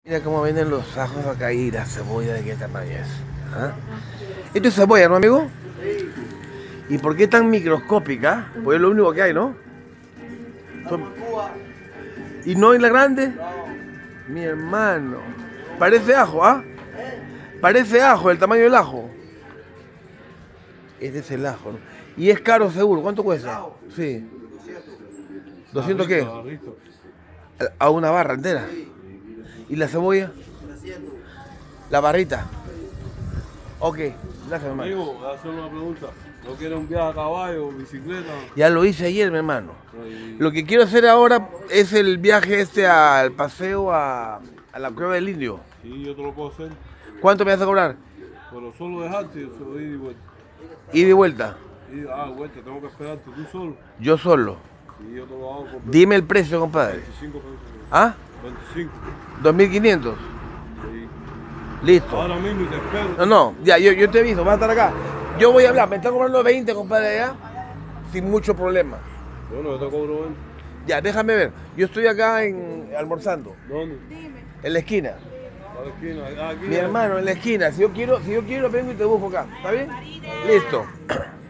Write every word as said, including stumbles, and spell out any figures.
Mira cómo vienen los ajos acá y la cebolla de qué tamaño es. ¿Ah? Esto es cebolla, ¿no, amigo? ¿Y por qué tan microscópica? Pues es lo único que hay, ¿no? Son- ¿Y no en la grande? Mi hermano. Parece ajo, ¿ah? Parece ajo, el tamaño del ajo. Este es el ajo, ¿no? Y es caro seguro. ¿Cuánto cuesta? Sí. ¿Doscientos qué? A una barra entera. ¿Y la cebolla? La barrita. Ok, gracias, hermano. Amigo, voy a hacer una pregunta. ¿No quiere un viaje a caballo o bicicleta? Ya lo hice ayer, mi hermano. Ay, Lo que quiero hacer ahora es el viaje este al paseo a, a la Cueva del Indio. sí, yo te lo puedo hacer. ¿Cuánto me vas a cobrar? Pero solo dejarte, yo solo ir y vuelta. Ida y vuelta. Y, ah, vuelta, tengo que esperarte tú solo. Yo solo. Y yo te lo hago por Dime el precio, compadre. veinticinco pesos. ¿Ah? veinticinco. dos mil quinientos. Sí. Listo. Ahora mismo y te espero. No, no, ya, yo, yo te aviso, vas a estar acá. Yo voy a hablar, me están cobrando veinte, compadre, allá. Sin mucho problema. Bueno, yo te cobro veinte. Ya, déjame ver. Yo estoy acá en, almorzando, ¿Dónde? en la esquina. A la esquina. Ah, aquí. Mi hermano, en la esquina. Si yo quiero, si yo quiero, vengo y te busco acá. ¿Está bien? Listo.